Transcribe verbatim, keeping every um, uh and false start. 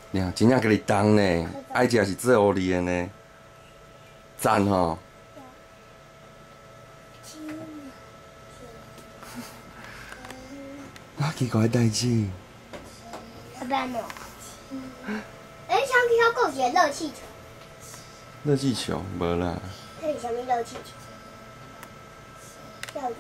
你看，真正给你当呢，爱食是最互你的呢，赞吼！啊，奇怪代志。 要不然呢？哎，上去还有一个热气球。 热气球无啦。 这是什么热气球？